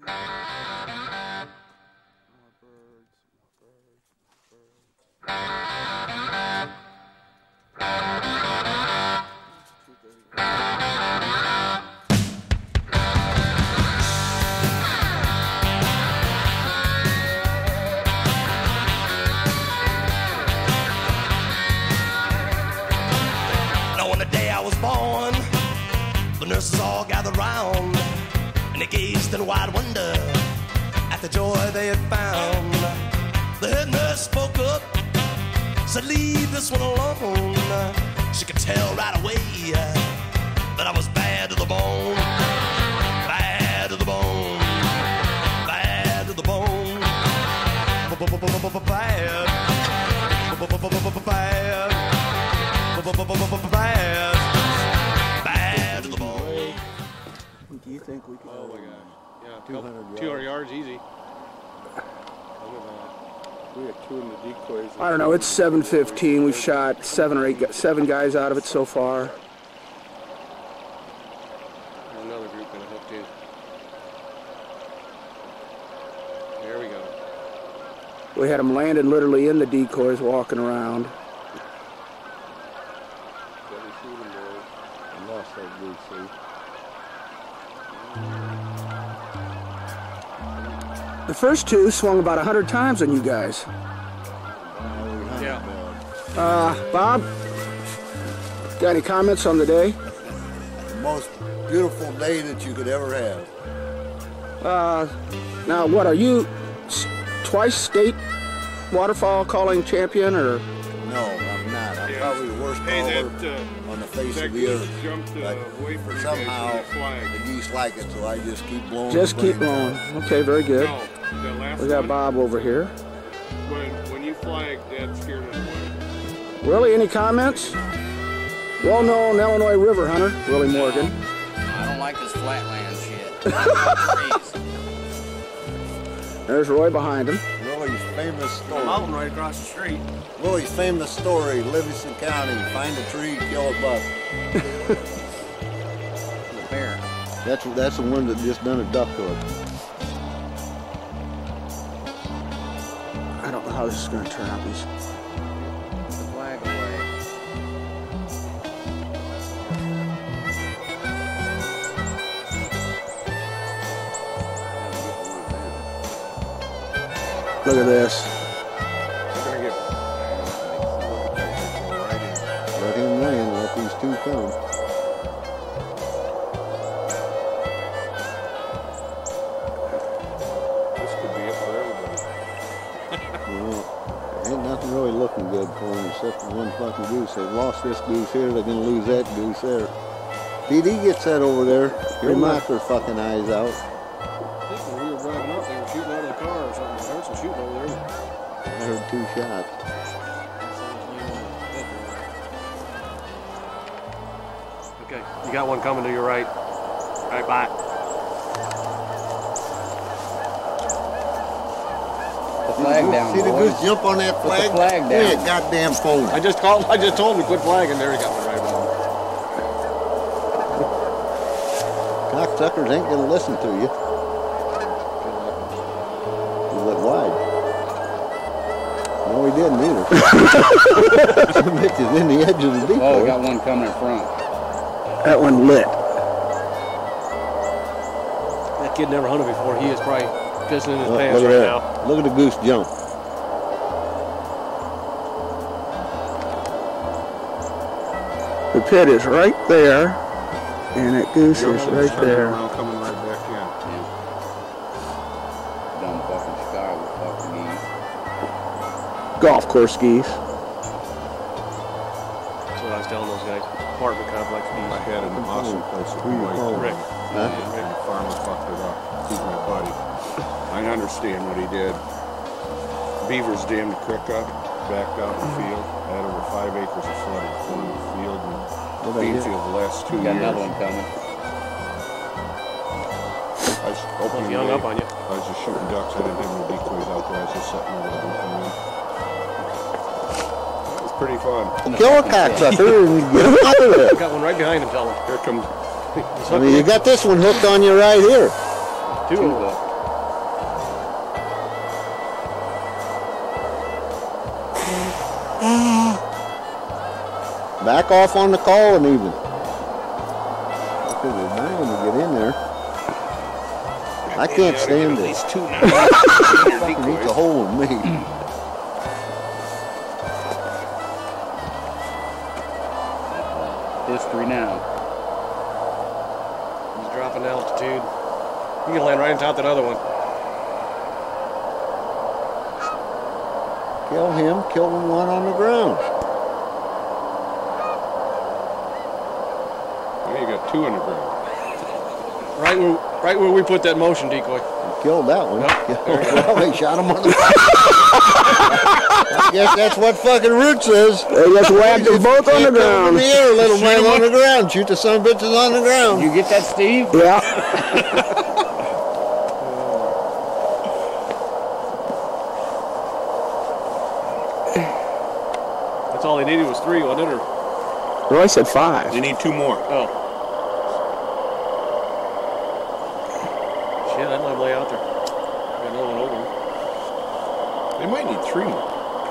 Nurses all gathered round, and they gazed in wide wonder at the joy they had found. The head nurse spoke up, said, "Leave this one alone." She could tell right away that I was bad to the bone, bad to the bone, bad to the bone, bad, bad. Do you think we could? Oh my God! Yeah, 200 yards easy. We had 2 in the decoys. I don't know. It's 7:15. We've shot 7 guys out of it so far. There's another group gonna hook too. There we go. We had them landed literally in the decoys, walking around. I lost that goose, see? The first 2 swung about 100 times on you guys. Yeah. Bob, got any comments on the day? The most beautiful day that you could ever have. Now, what are you? Twice state waterfall calling champion, or? No, I'm not. I'm probably the worst caller on the face of the earth. But somehow the geese like it, so I just keep blowing. Just keep blowing. Okay, very good. No, the last We got one, Bob over here. when you flagged, that scared us away. Willie, any comments? Well-known Illinois river hunter, Willie Morgan. I don't like this flatland shit. There's Roy behind him. Willie's famous story. Mountain right across the street. Willie's famous story, Livingston County, find a tree, kill a buck. The bear. That's the one that just done a duck hook. I don't know how this is going to turn out. These. The flag away. Look at this. We're gonna get Let him land, let these 2 come. this could be it for everybody. Well, ain't nothing really looking good for them except for one fucking goose. They've lost this goose here, they're gonna lose that goose there. PD gets that over there. He'll knock their fucking eyes out. I think when we were driving up, they were shooting out of the car or something. I heard some shooting over there. I heard 2 shots. Okay, you got one coming to your right. All right, bye. The flag down, See the boys. goose jump on that Put the flag? flag Give me down. a goddamn phone. I just told him to quit flagging. There, he got one right on. Cocksuckers ain't gonna listen to you. You look wide. No, he didn't either. Some bitch is in the edge of the decoy. Oh, we got one coming in front. That one lit. That kid never hunted before. He is probably pissing in his Look pants at right that. now. Look at the goose jump. The pit is right there, and that goose is right there. Coming right back in. Dumb fucking Chicago fucking geese. Golf course geese. That's what I was telling those guys. Apartment complex geese. I had an awesome place at the Rick. And the farmer fucked it up. He's my buddy. I understand what he did. Beavers dammed the creek up, backed out in the field. I had over 5 acres of flooded corn in the field and bean field the last 2 We got years. another one coming. I was opening He hung day. up on you. I was just shooting ducks. I didn't have no decoys out there. I was just sitting there letting them come in. It was pretty fun. Kill a cocksucker and get him out of there. Got one right behind him, tell him. Here comes I mean, you got this one hooked on you right here. Two of them. Back off on the calling even. Because they're dying to get in there. I can't stand it. These two now. Fucking eats a hole in me. History now. He's dropping altitude. You can land right on top of that other one. Kill him, kill the one on the ground. Now you got two on the ground. Right where we put that motion decoy. You killed that one. Yep. Well, they shot him on the I guess that's what fucking Root says. They just whacked them both on the In ground. the air, let them land on the ground. Shoot the son of bitches on the ground. You get that, Steve? Yeah. That's all they needed was 3, wasn't it? Or, Roy said 5. They need 2 more. oh. Shit, I'd let him lay out there. Got another one over. They might need 3 more.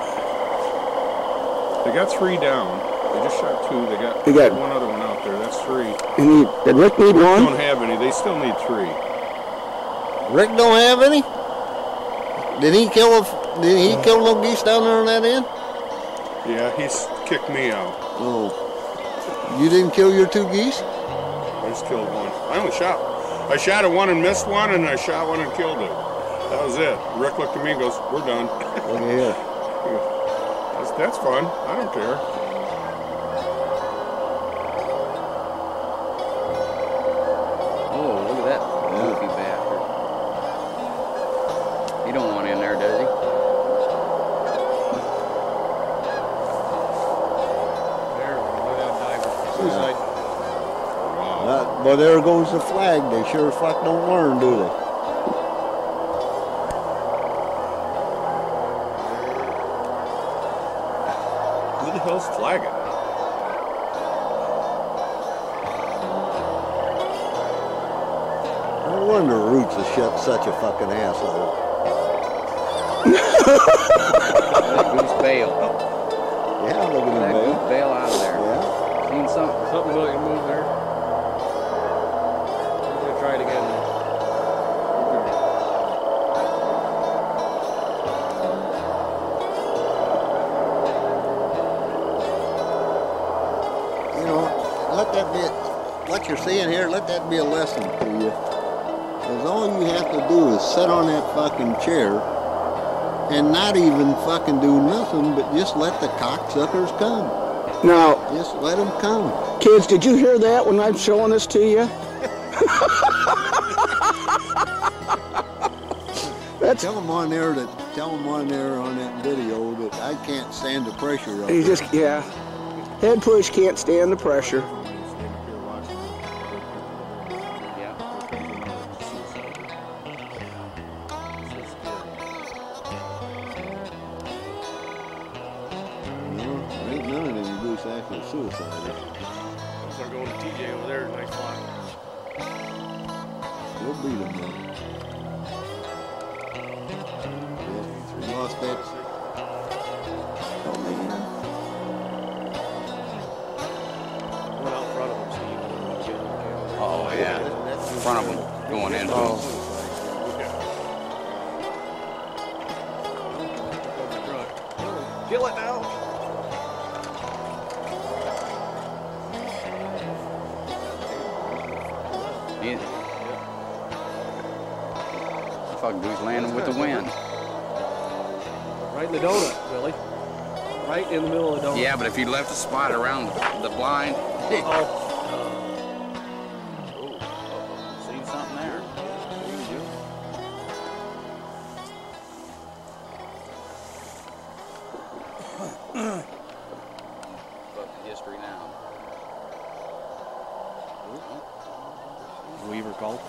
They got 3 down. They just shot 2. They got one other one out there. That's 3. Did Rick need one? Don't have any. They still need 3. Rick don't have any? Did he kill no geese down there on that end? Yeah, he's kicked me out. Oh. You didn't kill your 2 geese? I just killed one. I shot at one and missed one, and I shot one and killed it. That was it. Rick looked at me and goes, "We're done." Look at here. That's fun. I don't care. Oh, look at that goofy bastard. He don't want in there, does he? There, look at that diver. Suicide. But there goes the flag. They sure as fuck don't learn, do they? Who the hell's flagging? No wonder Roots is such a fucking asshole. That goose bail. Yeah, look at him, That bail. goose bail out of there. Yeah. Seen something? Something about you move there. I'm gonna try it again. You know, let that be, what you're seeing here, let that be a lesson to you. Because all you have to do is sit on that fucking chair and not even fucking do nothing, but just let the cocksuckers come. Now, Just let them come. kids, did you hear that when I'm showing this to you? That's, Tell them on there on that video that I can't stand the pressure of he it. just, yeah. Head push can't stand the pressure. Yeah. No, there ain't none of them goose actually suicidal. I'll start going to TJ over there, nice flock. We'll beat them though. Yeah, lost that. One out front of him, Steve. Get on the camera. Oh, yeah. In front of him, going in. Oh. Kill it now. Yeah. Fucking goose landing with the wind. Right in the donut, Billy. Right in the middle of the donut. Yeah, but if you left the spot around the blind, Oh. seen something there. Fucking history now. Weaver called.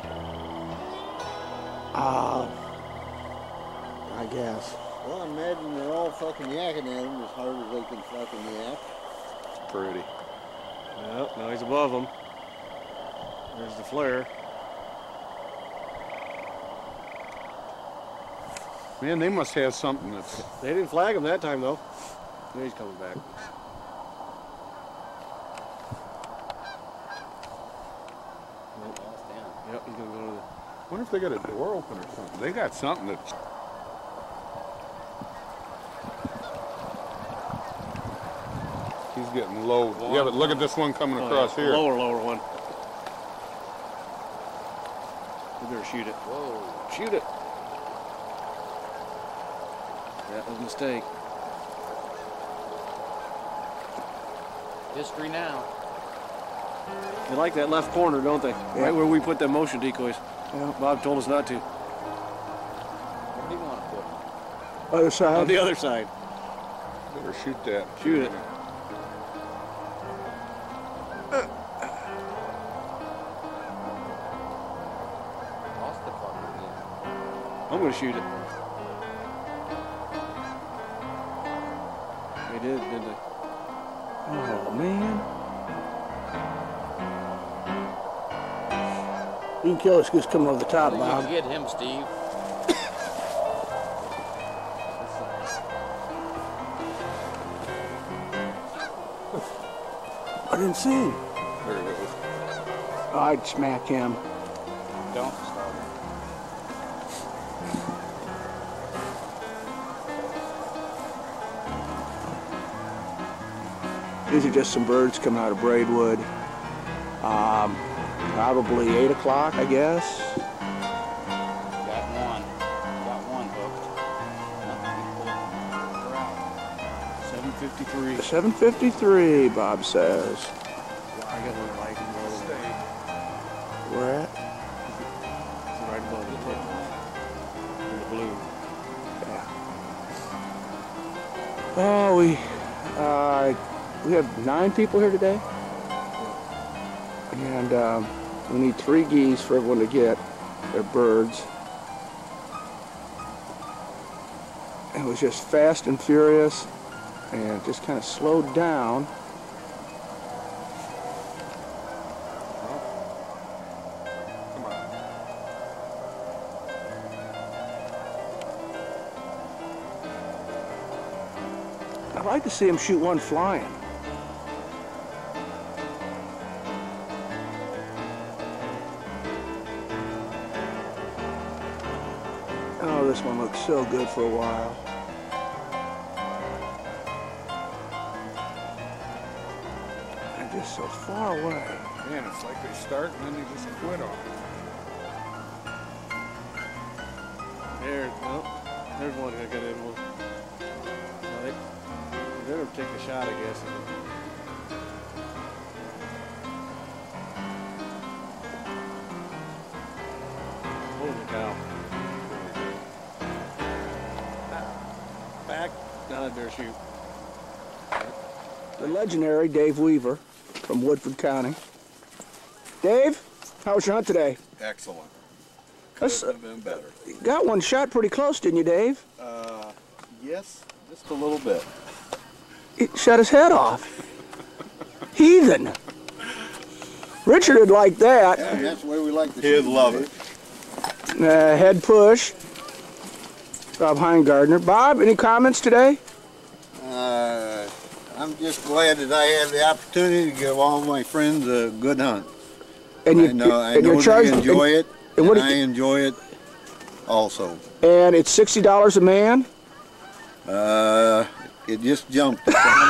I guess. Well, I imagine they're all fucking yakking at him as hard as they can fucking yak. Pretty. Yep, now he's above him. There's the flare. Man, they must have something that's... They didn't flag him that time, though. Now he's coming back. Yep, he's gonna go to the. Wonder if they got a door open or something. They got something that's. He's getting low. Yeah, but look at this one coming across here. Lower one. We better shoot it. Whoa. Shoot it. That was a mistake. History now. They like that left corner, don't they? Yeah. Right where we put them motion decoys. Yeah. Bob told us not to. Where do you want to put them? Other On side. the other side. Better shoot that. Shoot it. Lost the fucker again. I'm gonna shoot it. They did, didn't they? Oh, man. You can kill this goose coming over the top, You Bob. get him, Steve. I didn't see him. There it is. I'd smack him. Don't start him. These are just some birds coming out of Braidwood. Probably 8 o'clock, I guess. Got one hooked. 753. 7:53, Bob says. I got one right above Where at? right above the tip. In the blue. Oh, we have 9 people here today, and we need 3 geese for everyone to get their birds. It was just fast and furious, and just kind of slowed down. Come on. I'd like to see him shoot one flying. Oh, this one looks so good for a while. They're just so far away. Man, it's like they start and then they just quit on it. There, no, there's one that got in one. No, they better take a shot, I guess. Holy cow. Back. Now I better shoot. The legendary Dave Weaver from Woodford County. Dave, how was your hunt today? Excellent. That's, Couldn't have been better. got one shot pretty close, didn't you, Dave? Yes, just a little bit. It shut his head off. Heathen. Richard would like that. Yeah, that's the way we like to He'd shoot, love Dave. it. Head push. Bob Heingardner. Bob, any comments today? I'm just glad that I had the opportunity to give all my friends a good hunt. And I know you're charged, they enjoy it, and and what I enjoy it also. and it's $60 a man. It just jumped.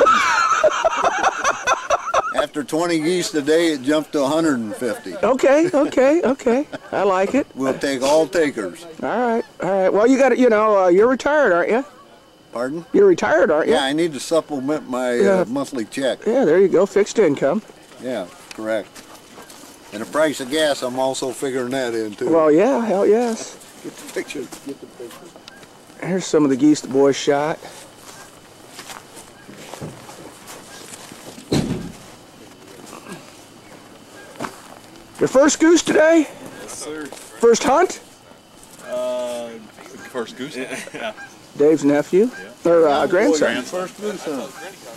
After 20 geese today, it jumped to 150. Okay. I like it. We'll take all takers. All right. Well, you got to, you're retired, aren't you? Pardon? You're retired, aren't you? Yeah, I need to supplement my Yeah. monthly check. Yeah, there you go. Fixed income. Yeah, correct. And the price of gas, I'm also figuring that in too. Well, yeah, hell yes. Get the picture. Get the picture. Here's some of the geese the boys shot. Your first goose today? Yes, sir. First hunt? First goose. Yeah. Dave's nephew? Or grandson? First goose hunt.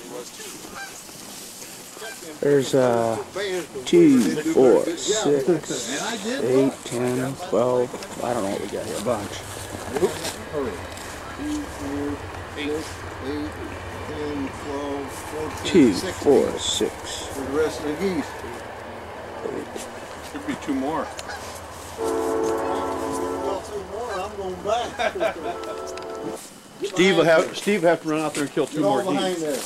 There's 2, 4, 6, 8, 10, 12. I don't know what we got here. A bunch. 8, 10, 12, 14, 2, 16. 4, 6. For the rest of the geese. Should be 2 more. Steve will have to run out there and kill 2 more geese.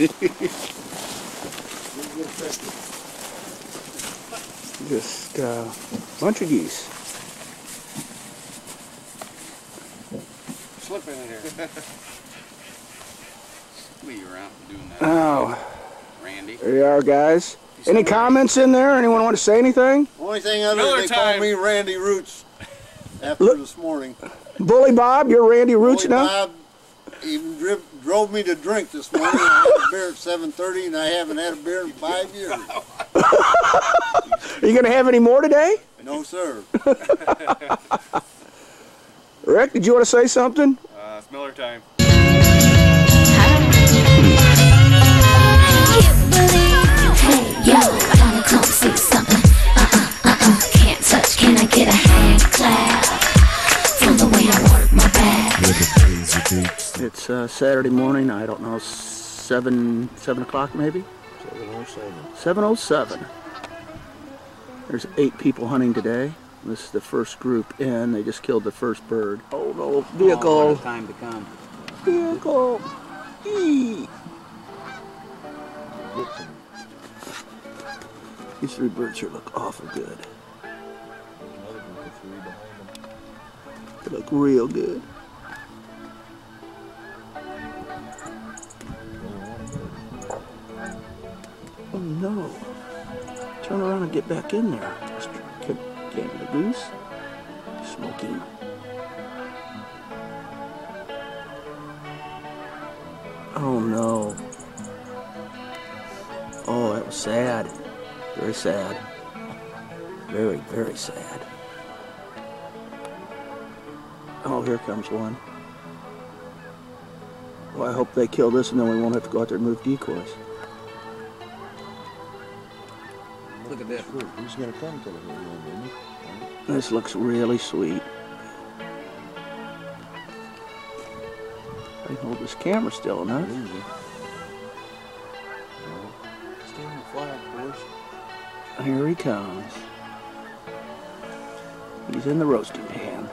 Just a bunch of geese. Slip in here. Leave you around doing that. Oh, Randy. there you are, guys. Any comments in there? Anyone want to say anything? Only thing other than they call me Randy Roots after this morning. Bully Bob, you're Randy Roots Bully now? Bob even drove me to drink this morning. I had a beer at 7:30 and I haven't had a beer in 5 years. Are you going to have any more today? No, sir. Rick, did you want to say something? It's Miller time. Hey, yo, I wanna come see something. Can't touch, can I get a hand clap? From the way I work my back. It's Saturday morning, I don't know, 7 o'clock maybe? 7:07. There's 8 people hunting today. This is the first group in. They just killed the first bird. Oh no, vehicle. Oh, what a time to come. Vehicle. Eee. These 3 birds here look awful good. They look real good. Oh no. Turn around and get back in there. Can't the goose. Smoking. Oh no. Oh, that was sad. Very sad. Very, very sad. Oh, here comes one. Well, I hope they kill this and then we won't have to go out there and move decoys. Look at this. He's going to come to the hill, isn't he? This looks really sweet. I can hold this camera still enough. Stay on the flag, boys. Here he comes. He's in the roasting pan.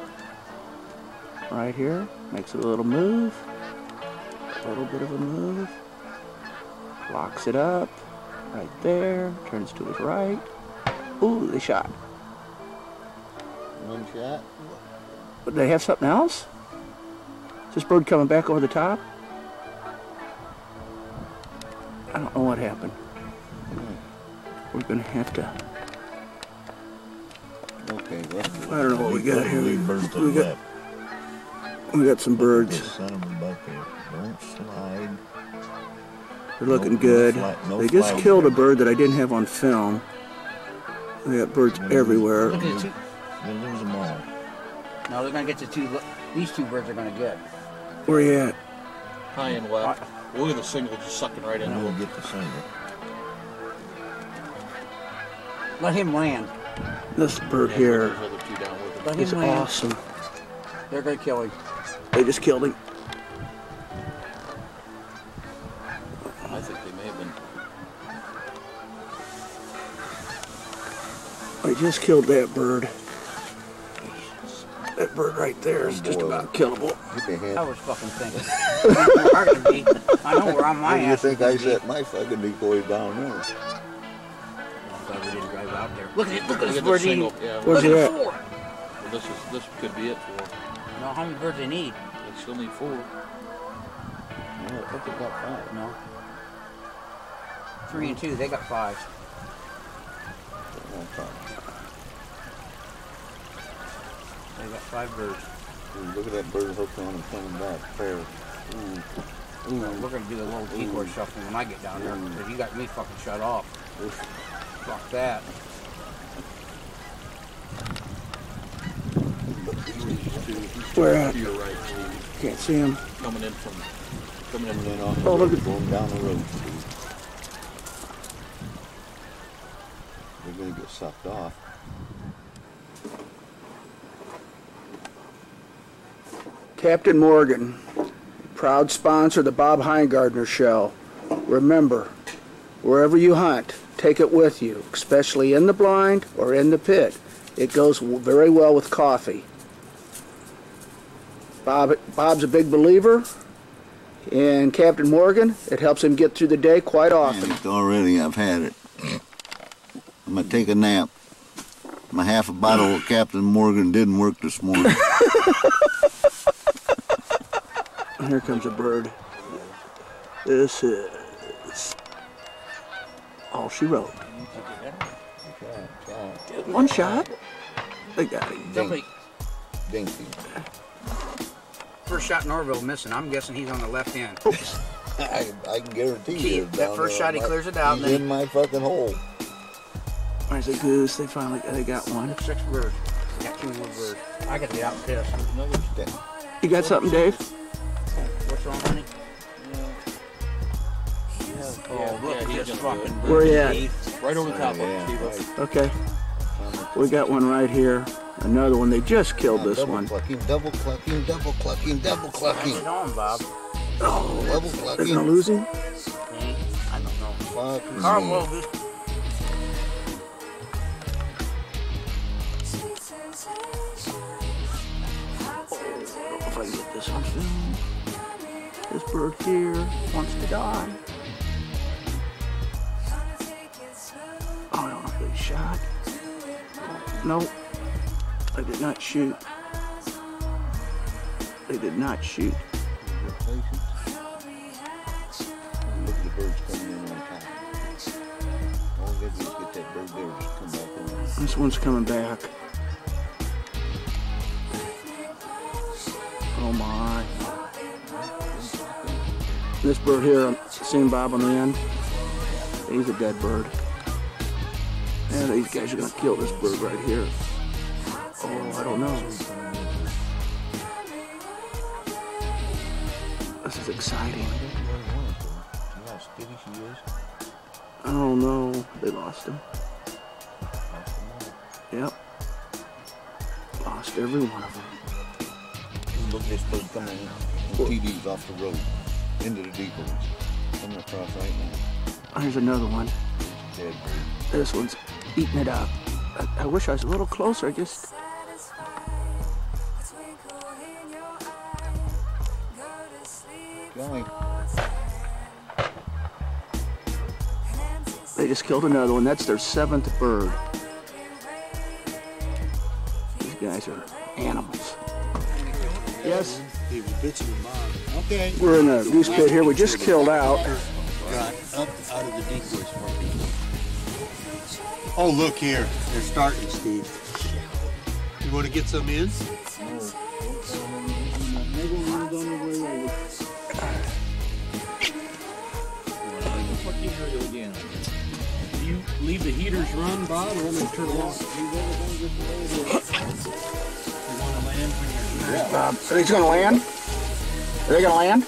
Right here. Makes a little move. A little bit of a move. Locks it up. Right there. Turns to his right. Ooh, they shot. One shot. But they have something else? Is this bird coming back over the top? I don't know what happened. We're gonna have to. Okay, well. I don't know what we got here. We got some birds. Don't slide. They're looking good. They just killed a bird that I didn't have on film. We got birds everywhere. Look at the 2. You'll lose them all. No, they're going to get the 2. These 2 birds are going to get. Where you at? High and left. Look at the single just sucking right into We'll it. get the single. Let him land. This bird here There's other 2 down with him. Let is him land. awesome. They're going to kill him. They just killed him. I think they may have been. I just killed that bird. That bird right there is just about killable. I was fucking thinking. I know where I'm my Where do you ass think is I gonna be. set my fucking decoy down there? I'm glad we didn't drive out there. Look at it. Look at Look this at the bird single. eating. Yeah. Where's Look he at at? 4. Well, this could be it for. No, how many birds they need? They still need 4. No, I think they got 5. No. 3 and 2. They got 5. They got 5 birds. Ooh, look at that bird hooked on and coming back. Fair. We're gonna do the little decoy stuff when I get down there because you got me fucking shut off. Fuck that. Where at? To your right, Can't see him. coming in off the Oh, look road, at- going down the road. They're going to get sucked off. Captain Morgan, proud sponsor of the Bob Heingardner Show. Remember, wherever you hunt, take it with you, especially in the blind or in the pit. It goes very well with coffee. Bob's a big believer in Captain Morgan. It helps him get through the day quite often. Already I've had it. I'm gonna take a nap. My half a bottle of Captain Morgan didn't work this morning. Here comes a bird. This is all she wrote. One shot. They got him. Dinky. First shot in Orville missing. I'm guessing he's on the left end. Oops. I can guarantee you. That first shot he clears it out. He's in my fucking hole. There's a goose. They finally got one. 6 birds. Got 2 more birds. I got to get out and piss. Another stick. You got something, Dave? What's wrong, honey? Oh, look at this fucking. Where you at? Right over the top of it, Steve. Right. Okay. We got one right here. Another one. They just killed this one. Double clucking, double clucking, double clucking. How's it going, Bob? Oh, Double they're clucking. gonna lose him? I don't know. Fuck Carl me. Wogus. If I can get this on film. This bird here wants to die. Oh, I don't know if they shot. Nope. I did not shoot. They did not shoot. Look at the birds coming in on top. All we gotta do is get that bird there to come back in. This one's coming back. Oh my. This bird here, I'm seeing Bob on the end. He's a dead bird. And these guys are gonna kill this bird right here. Oh, I don't know. This is exciting. I don't know. They lost him. Yep. Lost every one of them. Look at this bird coming in. TD's off the road. Into the decoys. Coming across right now. Here's another one. Dead bird. This one's eating it up. I wish I was a little closer. I just... Going. They just killed another one. That's their 7th bird. These guys are animals. Yes? Okay. We're in a goose pit here. We just killed out. Got up out of the decoys fucking. Oh, look here. They're starting, Steve. You want to get some in? Do you leave the heaters run, Bob, or let them turn them off? You want to land when you're Are these gonna land? Are they gonna land?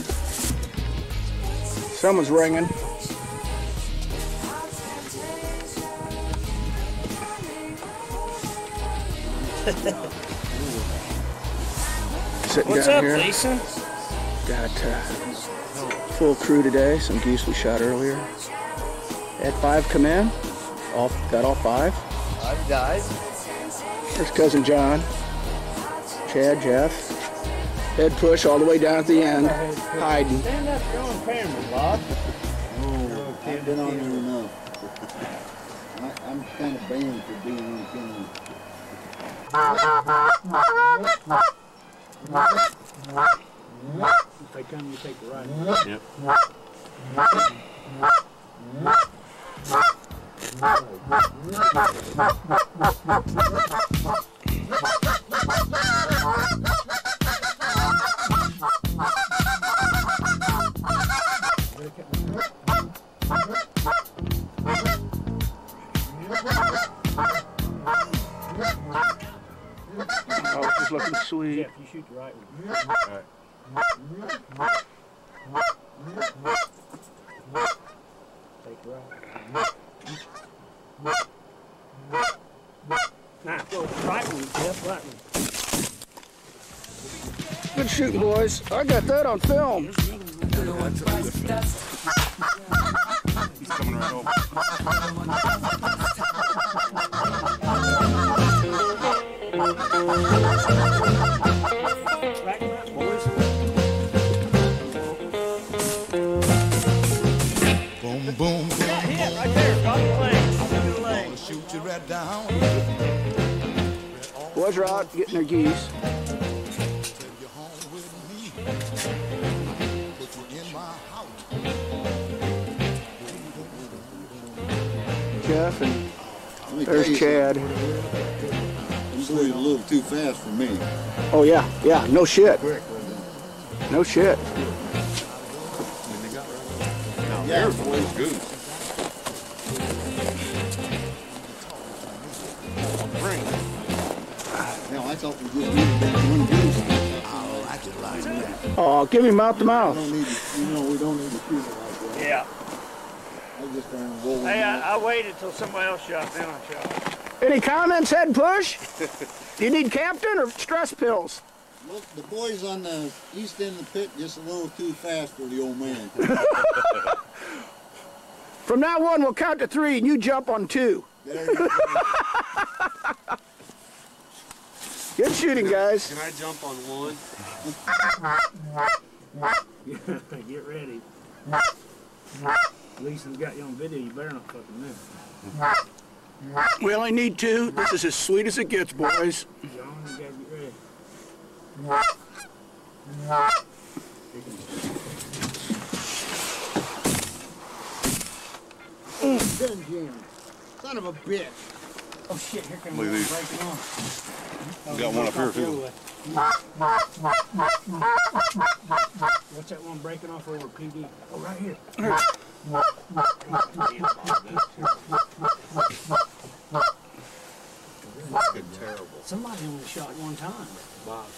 Someone's ringing. Sitting What's down up, here. Lisa? Got full crew today. Some geese we shot earlier. Had 5 come in. Got all 5. 5 died. There's cousin John, Chad, Jeff. Head push all the way down at the end, hiding. Stand up, you're on camera, Bob. Oh, I've been on there enough. I'm kind of banned for being on camera. If they come, you take the right. Yep. Oh, she's looking sweet. Jeff, you shoot the right one. Take the right. Nah, go right one, Jeff, right one. Good shooting, boys. I got that on film. He's coming right over. Boom, boom, boom. Yeah, hit right there. Drop the leg. Drop the leg. Gonna shoot you right down. Boys are out getting their geese. Till you're home with me. Put you in my house. Jeff and Let me there's tell you Chad. This boy's a little too fast for me. Oh yeah, yeah, no shit. No shit. Now there's one goose. Now I thought we just needed that one goose. I like it like that. Oh, give him mouth to We mouth. don't need to, we don't need to shoot it like that. Yeah. I just trying to roll Hey, it I waited till somebody else shot, then I shot. Any comments, Head Push? Do you need Captain or stress pills? Look, the boys on the east end of the pit just a little too fast for the old man. From now on, we'll count to 3 and you jump on 2. There you go. Good shooting, guys. Can I jump on one? Get ready. Leeson's got you on video, you better not fucking miss. We only need 2. This is as sweet as it gets, boys. John, you gotta get ready. Gun jam. Son of a bitch. Oh shit, here comes Look one at these. breaking off. Got one up here too. What's that one breaking off over PD? Oh, right here. Good, terrible. Somebody only shot one time. Bob.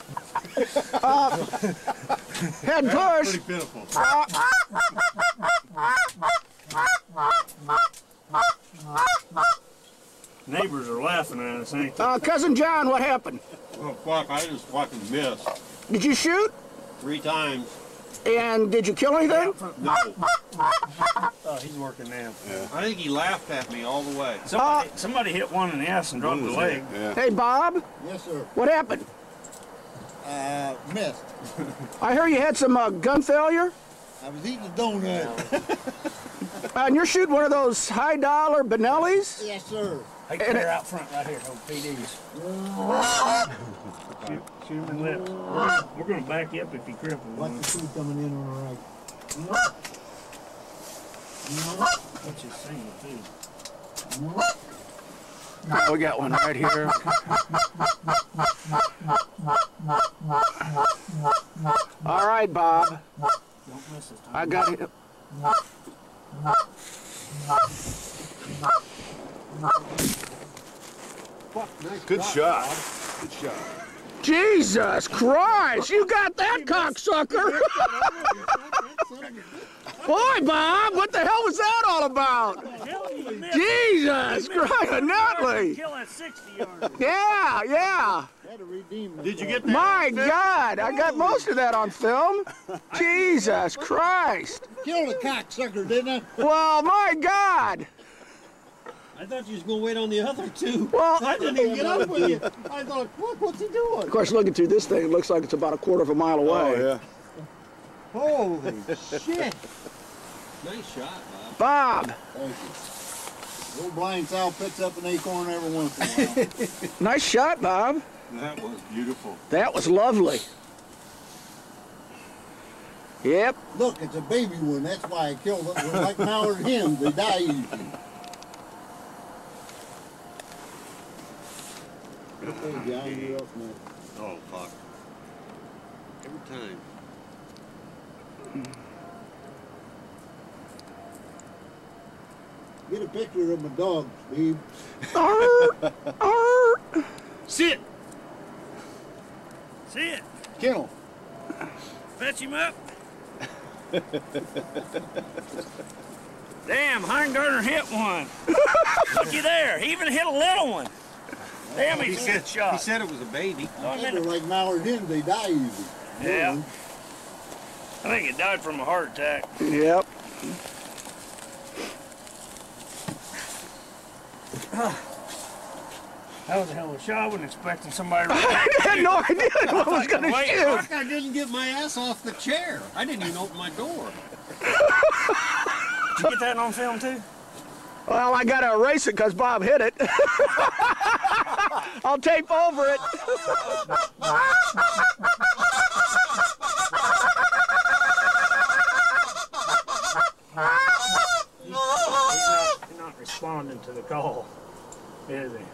Head Push. Pretty pitiful. Neighbors are laughing at us, ain't they? Cousin John, what happened? Oh fuck, I just fucking missed. Did you shoot? 3 times. And did you kill anything? No. Oh, he's working now. I think he laughed at me all the way. Somebody hit one in the ass and dropped the leg. Yeah. Hey, Bob, Yes, sir. what happened? Missed. I hear you had some gun failure. I was eating a donut. And you're shooting one of those high-dollar Benellis? Yes, sir. Hey, clear out front right here, hold PDs. Shoot him in the lips. We're gonna back you up if you cripple. Watch the food coming in on the right. What's his single too? Oh, we got one right here. All right, Bob. Don't miss this time. I got it. Good shot. Good shot. Jesus Christ, you got that cocksucker. Boy, Bob, what the hell was that all about? Jesus Christ, Nutley. Kill that 60-yarder. Yeah, yeah. Did you get that? My God, I got most of that on film. Jesus Christ. Killed a cocksucker, didn't I? Well, my God. I thought you was gonna wait on the other 2. Well, I didn't even get up with you. I thought, what's he doing? of course, looking through this thing, it looks like it's about a quarter of a mile away. Oh, yeah. Holy shit. Nice shot, Bob. Thank Bob, you. Old blind sow picks up an acorn every once in a while. nice shot, Bob. That was beautiful. That was lovely. Yep. Look, it's a baby one. That's why I killed it. We're like mallard hens. They die easy. Hey, John, who else, man? Oh, fuck. Every time. Get a picture of my dog, Steve. Sit. Sit. Kill. Fetch him up. Damn, Heingardner hit one. Looky there. He even hit a little one. Damn, he's a good shot. He said it was a baby. They're like mallard hens. They die easy. Yeah. I think he died from a heart attack. Yep. That was a hell of a shot. I wasn't expecting somebody to I had no idea who I was going to Wait, shoot. Fuck, I didn't get my ass off the chair. I didn't even open my door. Did you get that on film too? Well, I got to erase it because Bob hit it. I'll tape over it. He's not responding to the call, is he?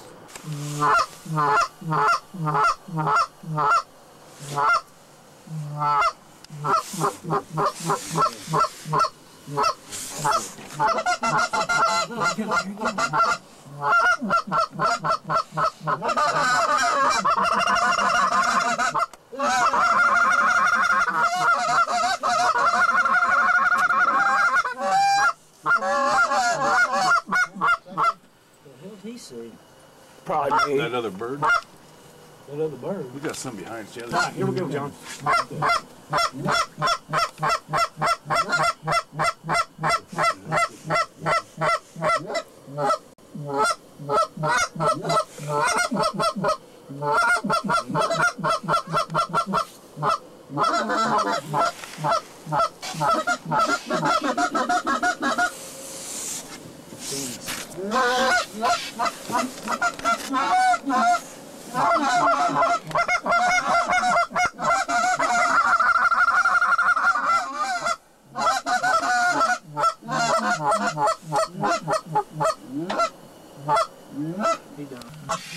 He see Probably me. That other bird? that other bird. We got some behind us. All right, here we go, John. He done.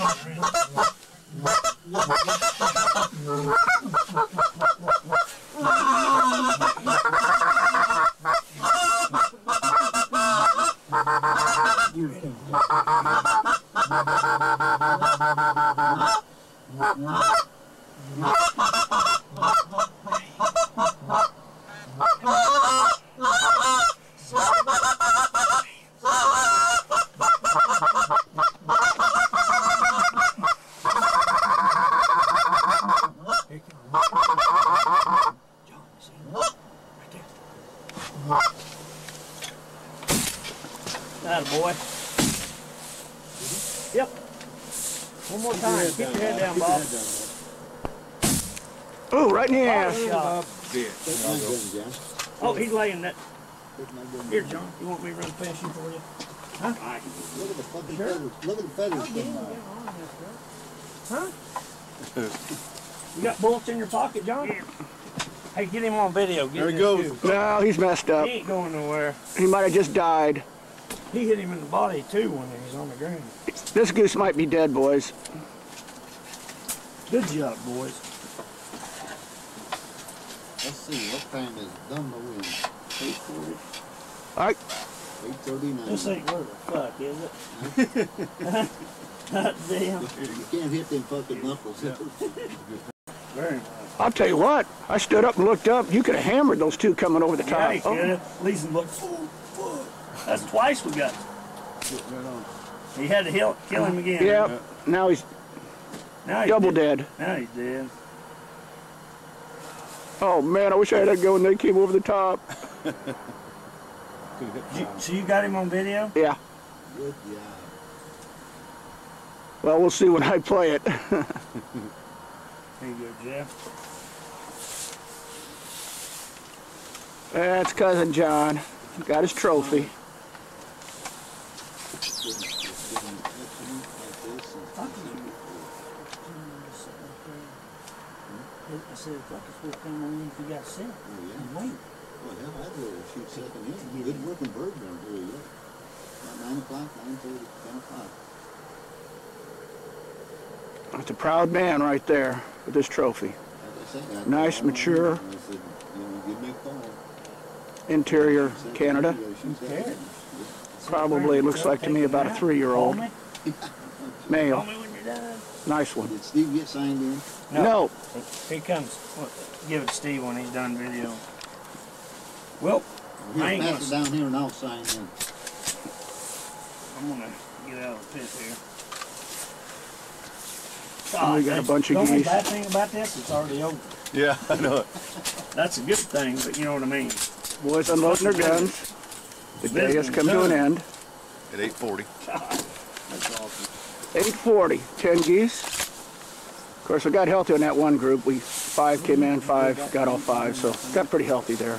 Atta boy. Yep. One more time. Keep your head down, Bob. Oh, right in the ass. Shot. Look Oh, he's laying that. Here, John. You want me to run past you for you? Huh? at the fucking feathers. Look at the feathers coming out. Huh? You got bullets in your pocket, John? Yeah. Hey, get him on video. Get There he this goes. dude. No, he's messed up. He ain't going nowhere. He might have just died. He hit him in the body, too, when he was on the ground. This goose might be dead, boys. Good job, boys. Let's see, what time is done the wind? 8:40. All right. 8:39. This ain't where the fuck, is it? Damn. You can't hit them fucking knuckles. Very nice. I'll tell you what. I stood up and looked up. You could have hammered those two coming over the top. Yeah, he could have. Leeson looked, oh, fuck. That's twice we got. He had to kill him again. Yeah. Now he's Now he's double dead. dead. Now he's dead. Oh man, I wish I had that go and they came over the top. So you got him on video? Yeah. Good job. Well, we'll see when I play it. There you go, Jeff. That's cousin John. Got his trophy. I said, fuck, it's worth coming on if you got sick. And wait. Well, hell, I'd rather shoot second in. Good working bird down here, yeah. About 9 o'clock, 9:30, 10 o'clock. That's a proud man right there with this trophy. Like I said, Nice, mature. I said, you know, give me a call. Interior Said, Canada. you gotta shoot Who second cares? Probably looks like to me about a 3-year-old. Call Male. me when you're done. Nice one. Did Steve get signed in? No. He comes. Give it to Steve when he's done video. Well, Here, I ain't pass it gonna. down here and I'll sign in. I'm gonna get out of the pit here. Oh, we got a bunch of the only geese. bad thing about this, it's already over. Yeah, I know it. That's a good thing, but you know what I mean. Boys unloading their guns. The day has come to an end. At 8:40. That's awesome. 840, 10 geese. Of course, we got healthy on that one group. 5 came in, 5 got all 5, so got pretty healthy there.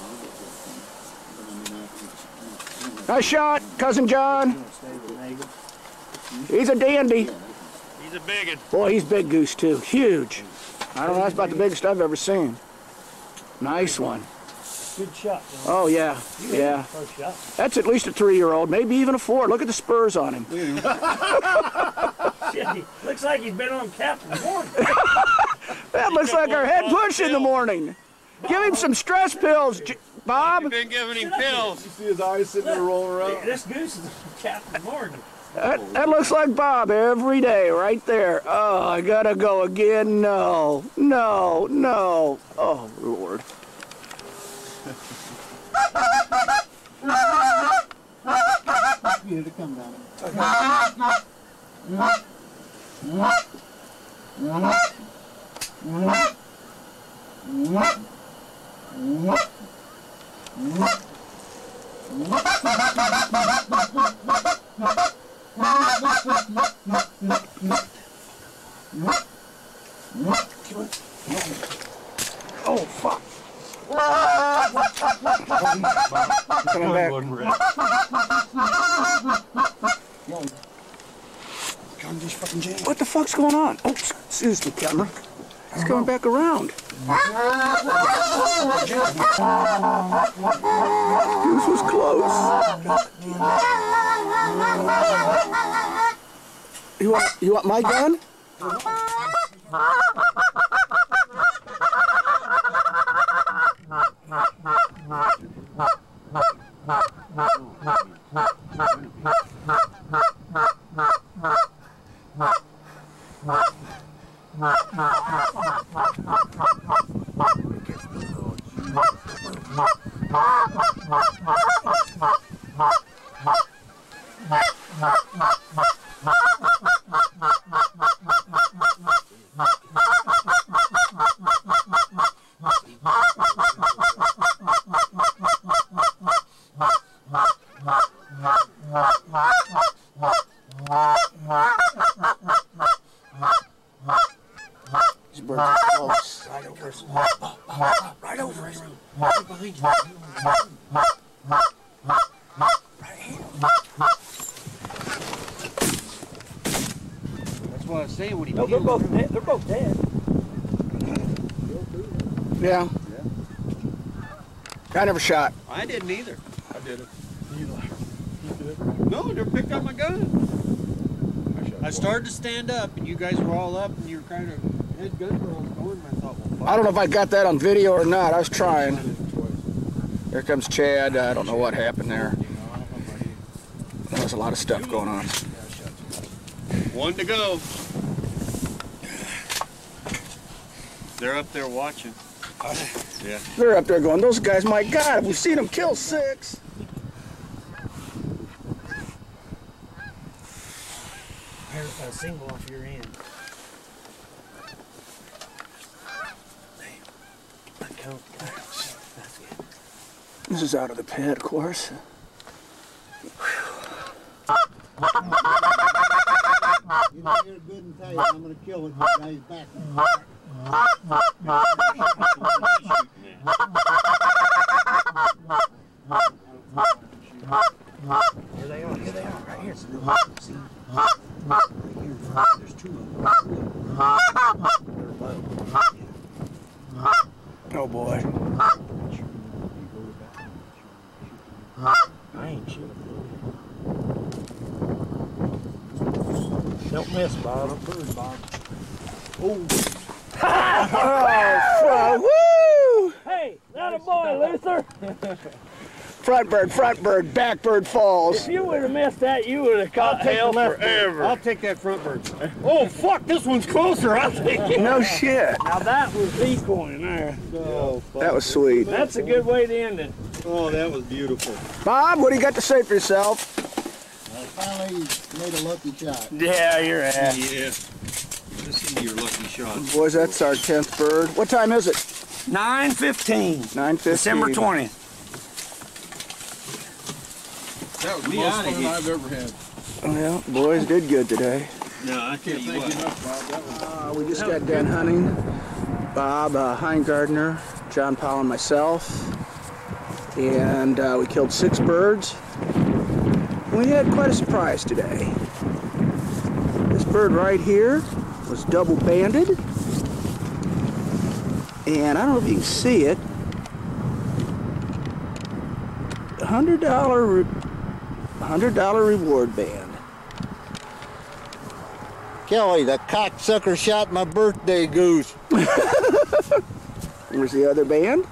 Nice shot, Cousin John. He's a dandy. He's a big one. Boy, he's big goose too, huge. I don't know, that's about the biggest I've ever seen. Nice one. Good shot. Oh yeah, yeah. First shot. That's at least a 3-year-old, maybe even a 4. Look at the spurs on him. Shit, he looks like he's been on Captain Morgan. That looks like our head push in the morning. Give him some stress pills, Bob. You've been giving him pills. You see his eyes sitting there rolling around? This goose is Captain Morgan. That looks like Bob every day, right there. Oh, I gotta go again. No, no, no. Oh, Lord. Here to come down. Oh, fuck. Coming back. What the fuck's going on? Oh, excuse me, camera. It's coming back around. This was close. You want my gun? No, they're both dead. They're both dead. Yeah. I never shot. I didn't either. I did it. No, they picked up my gun. I started to stand up, and you guys were all up, and you were kind of head gun where I was going, and I thought, well, fuck. I don't know if I got that on video or not. I was trying. Here comes Chad. I don't know what happened there. There's a lot of stuff going on. One to go. They're up there watching. Yeah. They're up there going, those guys, my God, we've seen them kill 6. Here's a single off your end. This is out of the pit, of course. You know, you're good and tight. I'm going to kill it. The guy's back. Here they are, right here. See, right here, there's 2 of them. Oh boy. I ain't shooting. Don't miss, Bob. Don't burn, Bob. Oh, woo! Hey, that a boy, Luther. Front bird, back bird falls. If you would have missed that, you would have caught hell forever. I'll take that front bird. Oh, fuck, this one's closer, I think. No shit. Now that was decoying there. Oh, That was sweet. That's a good way to end it. oh, that was beautiful. Bob, what do you got to say for yourself? Finally made a lucky shot. Yeah, you're at. Yeah. This is your lucky shot. Boys, that's our 10th bird. What time is it? 9:15. 9:15. December 20th. That was the most fun I've ever had. Well, boys did good today. No, I tell you what. We just got done hunting. Bob Heingardner, John Powell, and myself. And we killed 6 birds. We had quite a surprise today. This bird right here was double banded. And I don't know if you can see it. $100 reward band. Kelly, the cocksucker shot my birthday goose. Where's the other band?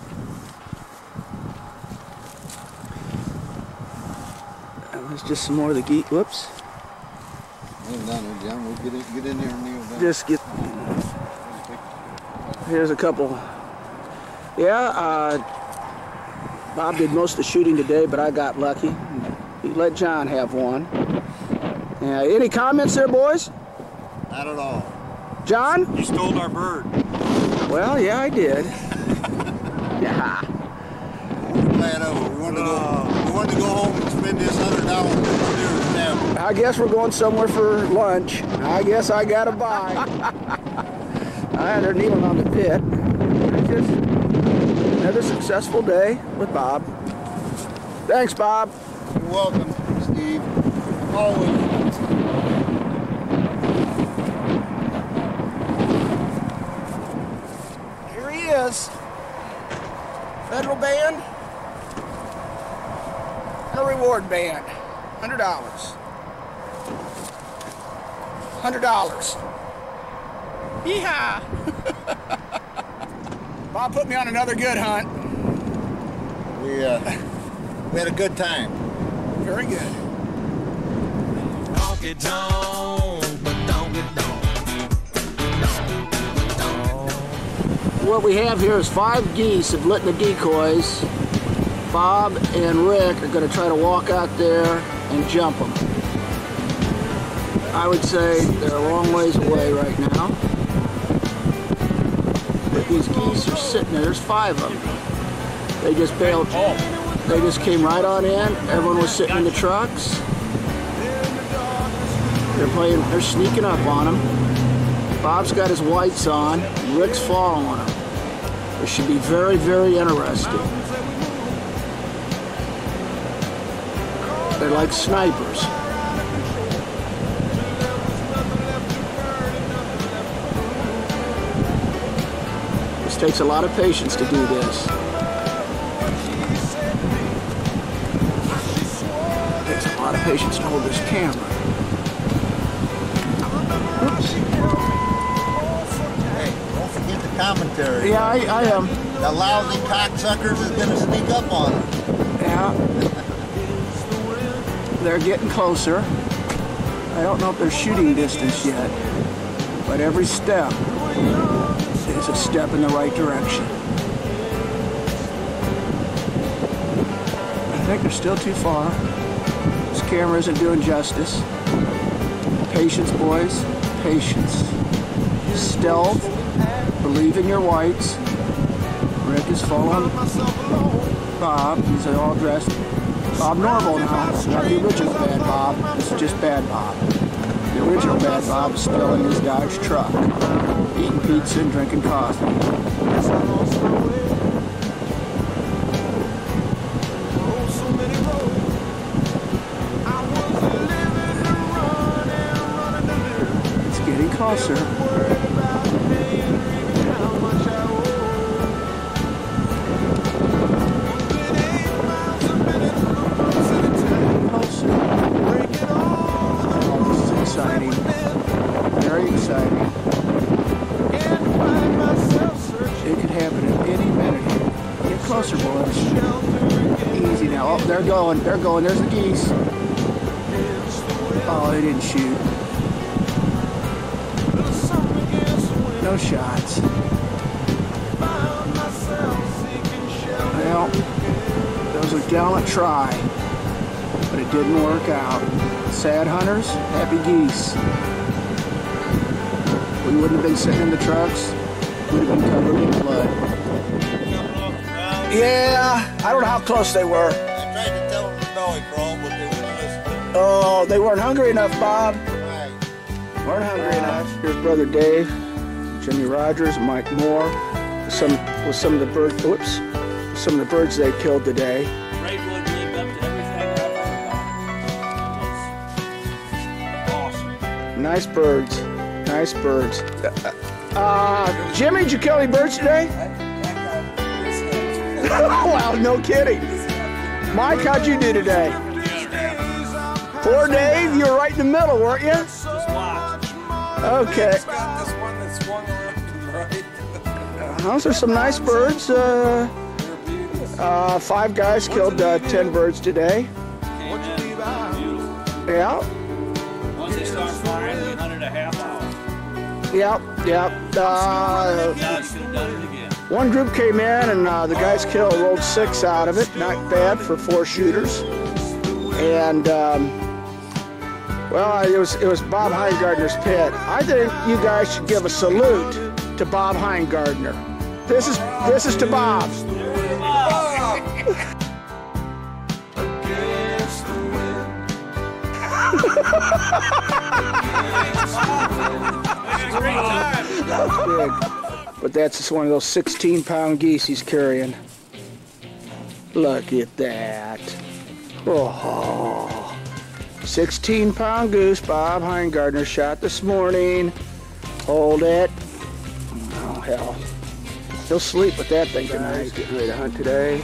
And there's just some more of the geese. Whoops. Well done, John. We'll get in there and kneel down. Just get. Here's a couple. Yeah, Bob did most of the shooting today, but I got lucky. He let John have one. Any comments there, boys? Not at all. John? You stole our bird. Well, yeah, I did. Yeah. Plan over. We wanted to go home and spend this $100 dinner. I guess we're going somewhere for lunch. I guess I gotta buy. They're kneeling on the pit. Just another successful day with Bob. Thanks, Bob. You're welcome, Steve. Always. Here he is. Federal band and a reward band. $100. $100. Yeehaw! Bob put me on another good hunt. We had a good time. Very good. Honky tonk, but don't get What we have here is 5 geese have lit in the decoys. Bob and Rick are going to try to walk out there and jump them. I would say they're a long ways away right now. But these geese are sitting there. There's 5 of them. They just bailed. They just came right on in. Everyone was sitting in the trucks. They're sneaking up on them. Bob's got his whites on. Rick's following him. This should be very, very interesting. They're like snipers. This takes a lot of patience to do this. It takes a lot of patience to hold this camera. Oops. Hey, don't forget the commentary. Yeah, I am. The lousy cocksuckers is going to sneak up on them. Yeah. They're getting closer. I don't know if they're shooting distance yet, but every step is a step in the right direction. I think they're still too far. This camera isn't doing justice. Patience, boys. Patience. Stealth. Believe in your whites. Rick is following Bob. He's all dressed. Bob Norval now. Not the original Bad Bob. This is just Bad Bob. The original Bad Bob is still in his Dodge truck, eating pizza and drinking coffee. It's getting closer. Very exciting. It could happen at any minute here. Get closer, boys. Easy now. Oh, they're going. They're going. There's the geese. Oh, they didn't shoot. No shots. Well, that was a gallant try, but it didn't work out. Sad hunters, happy geese. We wouldn't have been sitting in the trucks. We'd have been covered in blood. Yeah, I don't know how close they were. I tried to tell them to belly crawl, but they wouldn't listen. Oh, they weren't hungry enough, Bob. Right. Weren't hungry enough. Here's Brother Dave, Jimmy Rogers, Mike Moore, with some of the birds. Whoops, some of the birds they killed today. Braceville lived up to everything I've heard about. Awesome. Nice birds. Nice birds. Jimmy, did you kill any birds today? Wow, no kidding. Mike, how'd you do today? 4, Dave? You were right in the middle, weren't you? Just watch. Okay. This one that swung around right. Those are some nice birds. 5 guys killed 10 birds today. Yeah. Once they start flying, we hunted a half hour. Yep. Now you could have done it again. One group came in and the guys rolled 6 out of it. Not bad for 4 shooters. And well, it was Bob Heingardner's pit. I think you guys should give a salute to Bob Heingardner. This is to Bob. That's big. But that's just one of those 16-pound geese he's carrying. Look at that. Oh, 16-pound goose Bob Heingardner shot this morning. Hold it. Oh, hell. He'll sleep with that thing tonight. Getting ready to hunt today.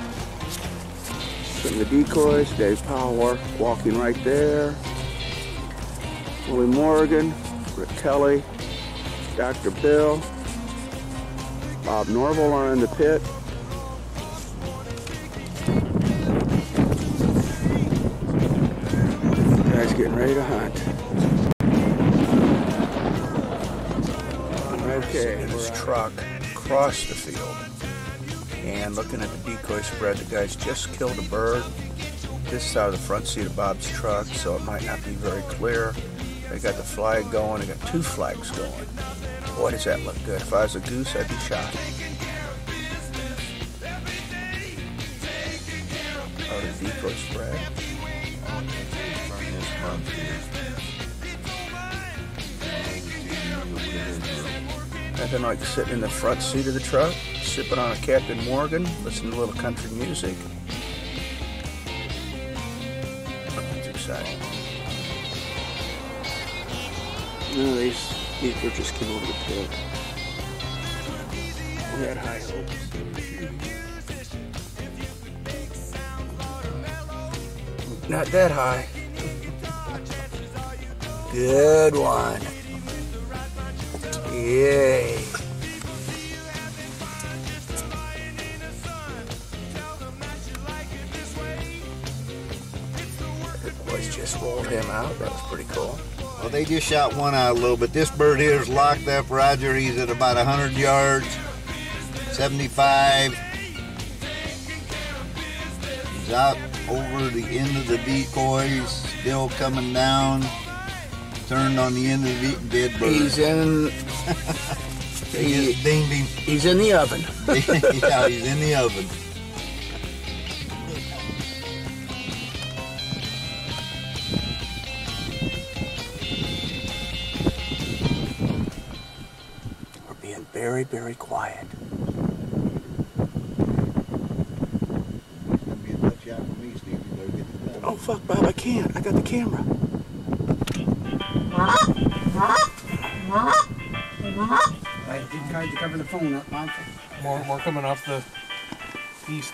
Some of the decoys. Dave Powell walking right there. Willie Morgan, Rick Kelly, Dr. Bill, Bob Norville are in the pit. Guys getting ready to hunt. Okay, this truck across the field. And looking at the decoy spread, the guys just killed a bird. This is out of the front seat of Bob's truck, so it might not be very clear. They got the flag going. They got 2 flags going. Boy, does that look good. If I was a goose, I'd be shot. Oh, the decoy spread. Nothing like sitting in the front seat of the truck, sipping on a Captain Morgan, listening to a little country music. That's exciting. No, these were just came over the pit. We had high hopes. Not that high. Good one. Yay. The boys just rolled him out. That was pretty cool. Well, they just shot one out a little bit. This bird here is locked up, Roger. He's at about 100 yards, 75. He's out over the end of the decoys, still coming down. Turned on the end of the dead bird. He's in. He's in the oven. Yeah, he's in the oven. We're being very, very quiet. Oh fuck, Bob! I can't. I got the camera. I didn't try to cover the phone up, Mom. More coming off the east.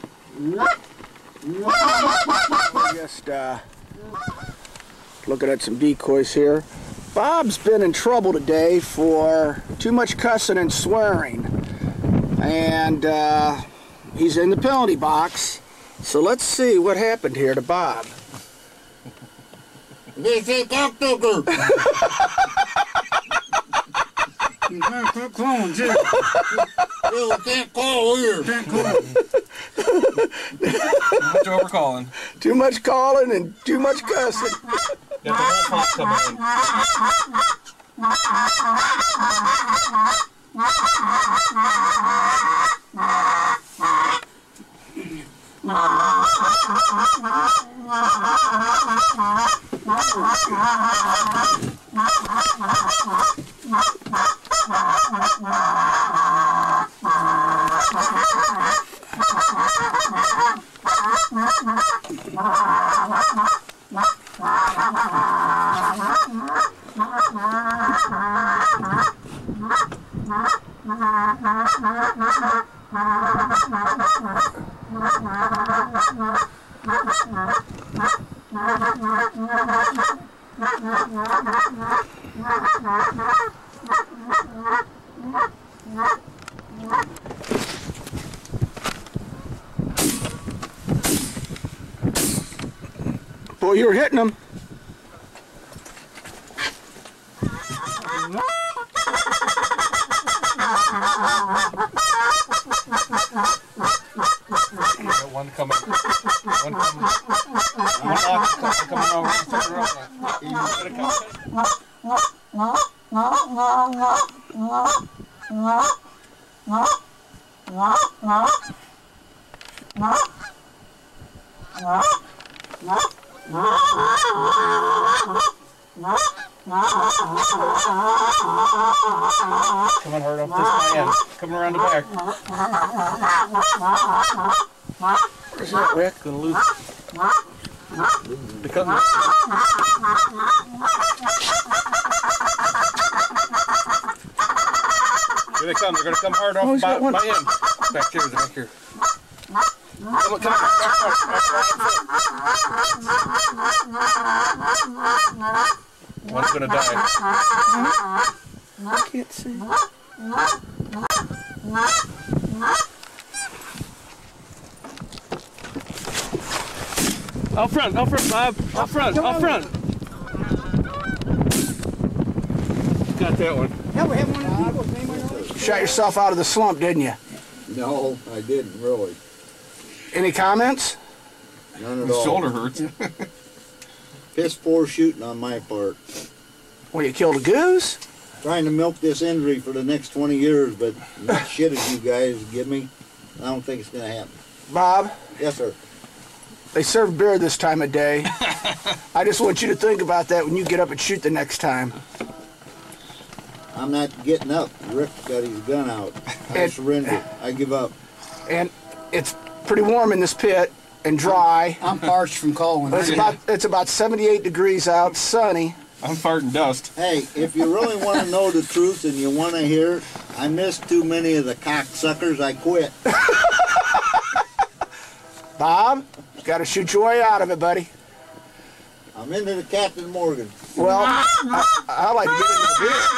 Just looking at some decoys here. Bob's been in trouble today for too much cussing and swearing, and he's in the penalty box. So let's see what happened here to Bob. This is October. You can't quit calling, too. You can't call here. Can't call. Much over calling. Too much calling and too much cussing. Got the whole pot coming in. Boy, you were hitting them. One coming. One coming. One coming over. Coming hard off this end. Coming around the back. Where's that Rick? Gonna lose. Because here they come. They're gonna come hard off by end. Back here. Back here. Come on, come on. One's gonna die. I can't see. Out front, Bob. Out front, out front. Got that one. Yeah, we have one of the people. Shot yourself out of the slump, didn't you? No, I didn't really. Any comments? None at My all. shoulder hurts. Piss poor shooting on my part. Well, you killed a goose? Trying to milk this injury for the next 20 years, but not shit as you guys give me. I don't think it's going to happen. Bob? Yes, sir. They serve beer this time of day. I just want you to think about that when you get up and shoot the next time. I'm not getting up. Rick's got his gun out. I surrender. I give up. And it's pretty warm in this pit and dry. I'm parched from calling. It's about 78 degrees out, sunny. I'm farting dust. Hey, if you really want to know the truth and you want to hear it, I missed too many of the cocksuckers. I quit. Bob, got to shoot your way out of it, buddy. I'm into the Captain Morgan. Well, I like to get into the beer.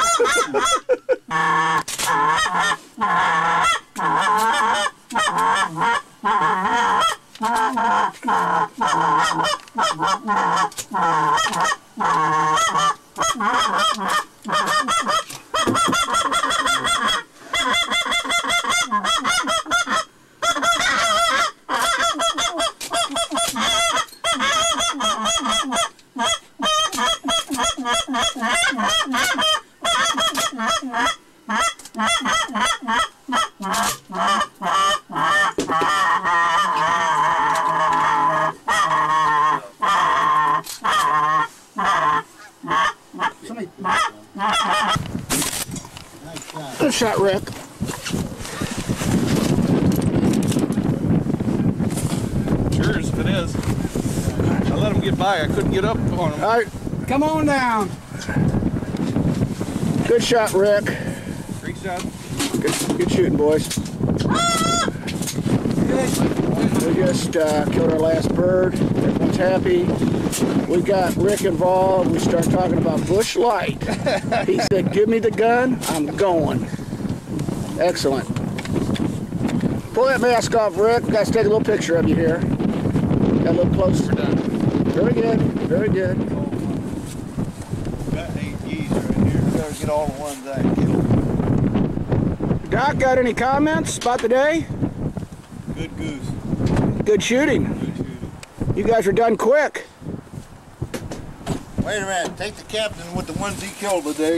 Good shot, Rick. Sure as if it is. I let him get by. I couldn't get up on him. All right, Come on down. good shot, Rick. Great shot. Good shooting, boys. We just killed our last bird. Everyone's happy. We got Rick involved. We start talking about Bush Light. He said, "Give me the gun. I'm going." Excellent. Pull that mask off, Rick. Guys, take a little picture of you here. Got a little closer. We're done. Very good. Very good. Got 8 geese right here. We gotta get all the ones I killed. Doc, got any comments about the day? Good goose. Good shooting. Good shooting. You guys are done quick. Wait a minute. Take the captain with the ones he killed today.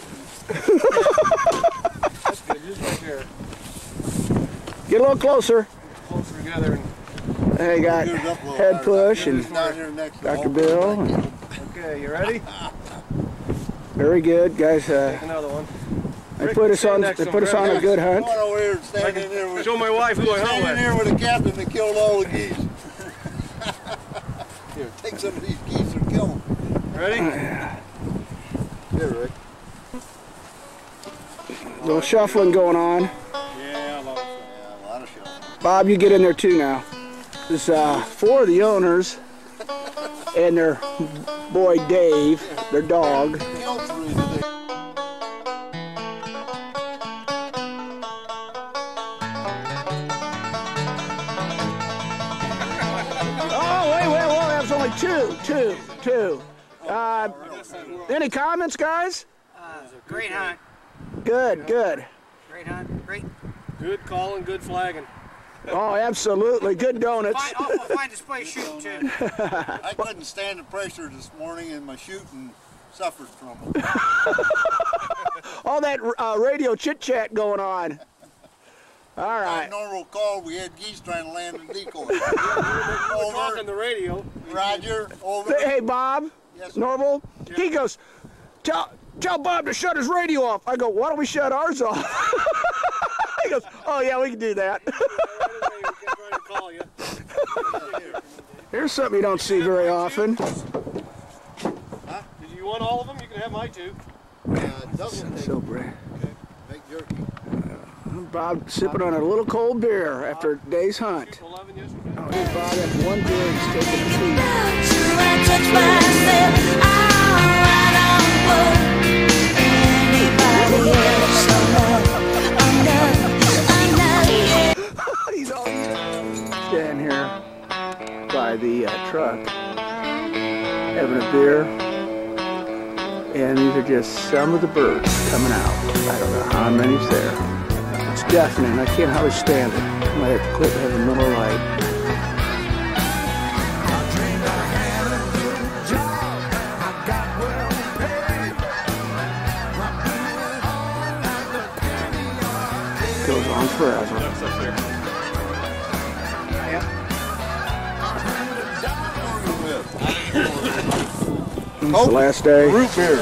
That's good. Just right there. Get a little closer. Closer together. They got head push and Down here next to Dr. all the Bill. ones I killed. Okay, you ready? Very good, guys. Take another one. They put us on. They put us on a good hunt. Going over here and standing there with, Show my wife who I hunt standing with. here with a captain that killed all the geese. Here, take some of these geese and kill them. Ready? Here, Rick. A little shuffling going on. Yeah, a lot of shuffling. Bob, you get in there too now. There's 4 of the owners and their boy Dave, their dog. Two. Any comments, guys? Great hunt. Good. Great hunt. Great. Good calling, good flagging. Oh, absolutely. Good donuts. Fine display shooting, too. I couldn't stand the pressure this morning and my shooting suffered from it. All that radio chit-chat going on. All right. Normal call, we had geese trying to land in decoys. We were talking the radio. Roger, over. Hey, Bob. Yes, Normal. Yeah. He goes, tell Bob to shut his radio off. I go, why don't we shut ours off? He goes, oh yeah, we can do that. Here's something you don't see very often. Huh? Did you want all of them? You can have my 2. So brave. Okay. Make jerky. Bob sipping on a little cold beer after a day's hunt. Oh, here's Bob after 1 beer, he's taking a tea. He's all standing here by the truck, having a beer, and these are just some of the birds coming out. I don't know how many's there. It's deafening. I can't hardly stand it. I might have to quit having a little light. Goes on forever. It's the last day. Root beer.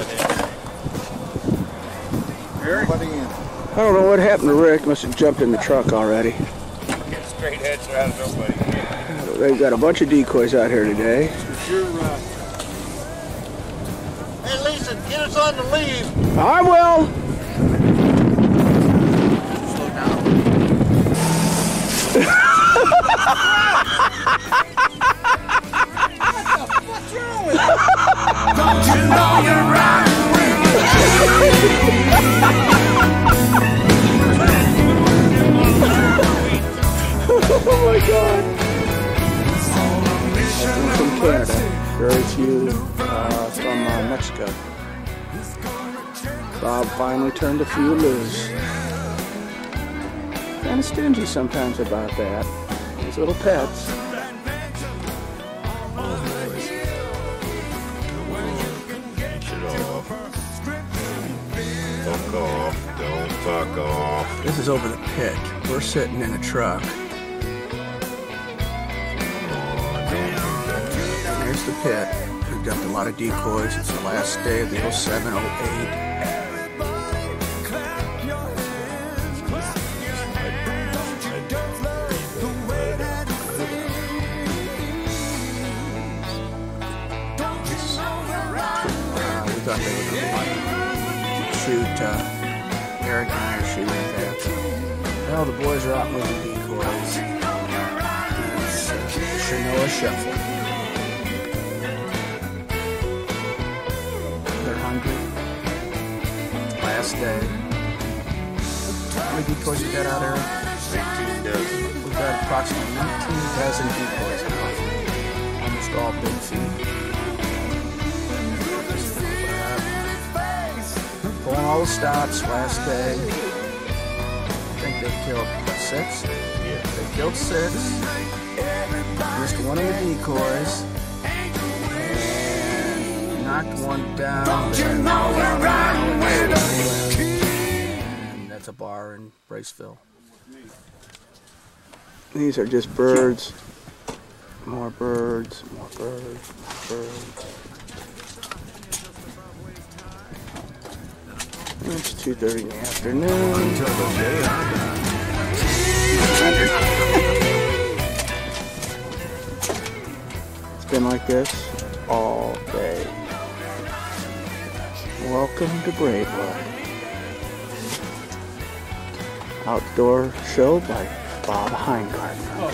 I don't know what happened to Rick. Must have jumped in the truck already. Get straight heads around nobody. They've got a bunch of decoys out here today. Hey, Lisa, get us on the lead. I will. Slow down. What's wrong with you? Don't you know you're right? Oh my God. From Canada. Very few from Mexico. Bob finally turned a few loose. Kind of stingy sometimes about that. These little pets. Don't fuck off. This is over the pit. We're sitting in a truck. And there's the pit. We've dumped a lot of decoys. It's the last day of the 07-08. We thought they were going to shoot. Eric and I are shooting that. Well, the boys are out moving decoys. It's Chinoa Shuffle. They're hungry. Last day. How many decoys you got out there? 19 dozen. We've got approximately 19 dozen decoys out. Almost all big feed. Pulling all the stops last day. I think they killed 6. Yeah. They killed 6. Missed one of the decoys. And knocked one down. Don't you know we're riding with a and that's a bar in Braceville. These are just birds. More birds, more birds, more birds. It's 2:30 in the afternoon. Until the day I die. It's been like this all day. Welcome to Braceville. Outdoor show by Bob Heingardner.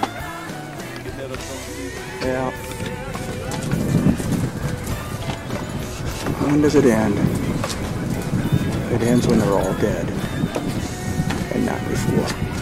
Yeah. When does it end? It ends when they're all dead. And not before.